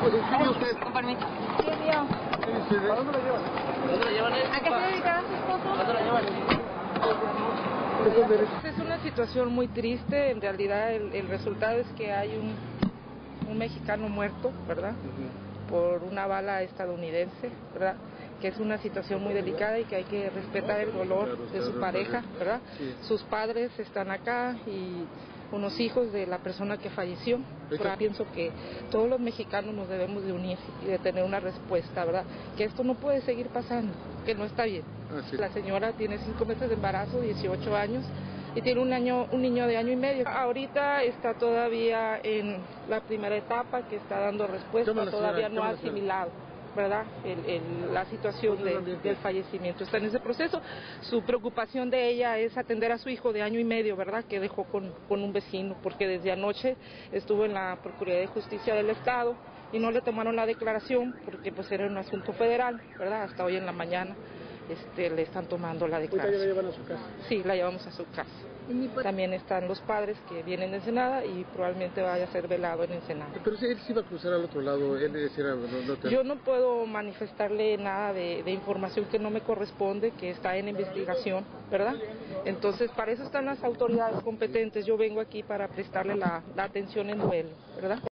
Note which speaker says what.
Speaker 1: ¿Qué usted?
Speaker 2: Con permiso.
Speaker 1: ¿Qué dice? ¿A dónde lo llevan?
Speaker 3: ¿Dónde lo llevan?
Speaker 2: ¿A qué se dedicará su esposo?
Speaker 3: ¿Dónde lo llevan?
Speaker 4: Es una situación muy triste, en realidad el resultado es que hay un mexicano muerto, ¿verdad? Por una bala estadounidense, ¿verdad? Que es una situación muy delicada y que hay que respetar el dolor de su pareja, ¿verdad? Sus padres están acá y unos hijos de la persona que falleció. Pero pienso que todos los mexicanos nos debemos de unir y de tener una respuesta, ¿verdad? Que esto no puede seguir pasando, que no está bien. La señora tiene 5 meses de embarazo, 18 años, y tiene un niño de 1 año y medio. Ahorita está todavía en la primera etapa, que está dando respuesta, todavía no ha asimilado, ¿verdad? La situación del fallecimiento. Está en ese proceso. Su preocupación de ella es atender a su hijo de 1 año y medio, ¿verdad? Que dejó con un vecino, porque desde anoche estuvo en la Procuraduría de Justicia del Estado y no le tomaron la declaración porque pues era un asunto federal, ¿verdad? Hasta hoy en la mañana le están tomando la declaración.
Speaker 1: ¿Ya la llevan a su casa?
Speaker 4: Sí, la llevamos a su casa. También están los padres que vienen de Ensenada y probablemente vaya a ser velado en Ensenada.
Speaker 1: Pero si él se iba a cruzar al otro lado, él decía...
Speaker 4: Yo no puedo manifestarle nada de información que no me corresponde, que está en investigación, ¿verdad? Entonces, para eso están las autoridades competentes. Yo vengo aquí para prestarle la atención en duelo, ¿verdad?